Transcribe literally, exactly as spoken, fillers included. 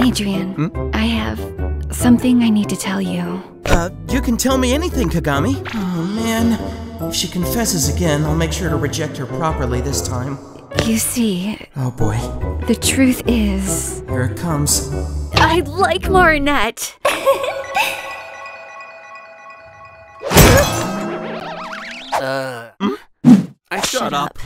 Adrien, Hmm? I have something I need to tell you. Uh, you can tell me anything, Kagami. Oh, man. If she confesses again, I'll make sure to reject her properly this time. You see, Oh, boy. the truth is... Here it comes. I like Marinette! Uh... Hmm? I Shut up.